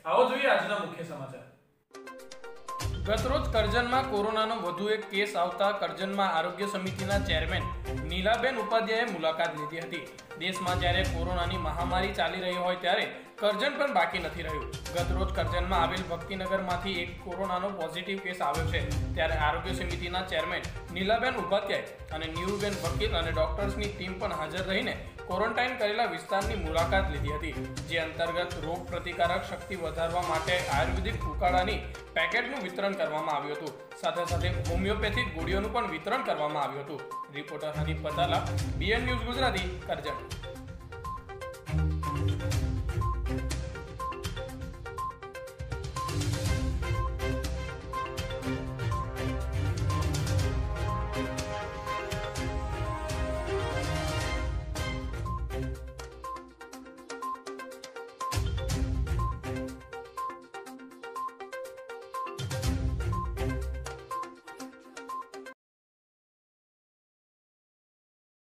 આવો જોઈએ આજના મુખ્ય સમાચાર। ગતરોજ કરજણમાં કોરોનાનો વધુ એક કેસ આવતા કરજણમાં આરોગ્ય સમિતિના ચેરમેન નીલાબેન ઉપાધ્યાયે મુલાકાત લીધી હતી। દેશમાં જ્યારે કોરોનાની મહામારી ચાલી રહી હોય ત્યારે કરજણ પણ બાકી નથી રહ્યું। ગતરોજ કરજણમાં આવેલ ભક્તિનગરમાંથી એક કોરોનાનો પોઝિટિવ કેસ આવ્યો છે, ત્યારે આરોગ્ય સમિતિના ચેરમેન નીલાબેન ઉપાધ્યાય અને નીરુબેન વકીલ અને ડોક્ટર્સની ટીમ પણ હાજર રહીને ક્વોરન્ટાઇન કરેલા વિસ્તારની મુલાકાત લીધી હતી, જે અંતર્ગત રોગ પ્રતિકારક શક્તિ વધારવા માટે આયુર્વેદિક ઉકાળાની પેકેટનું વિતરણ કરવામાં આવ્યું હતું। સાથે સાથે હોમિયોપેથિક ગોળીઓનું પણ વિતરણ કરવામાં આવ્યું હતું। Reporter Hanif Patala, BN news Gujarati, Karjan.